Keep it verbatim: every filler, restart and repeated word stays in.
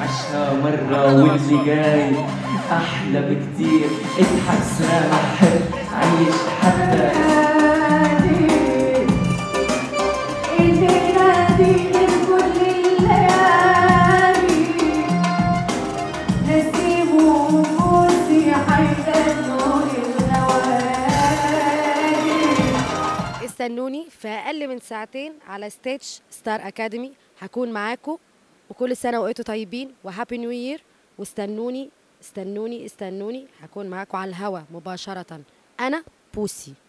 عشها مرة واللي جاي أحلى بكتير. اضحك سامح عيش حتى استنوني في أقل من ساعتين على ستيج ستار أكاديمي، هكون معاكم. وكل سنة وانتم طيبين وهابي نيو يير. واستنوني استنوني استنوني هكون معاكم على الهوا مباشرة. أنا بوسي.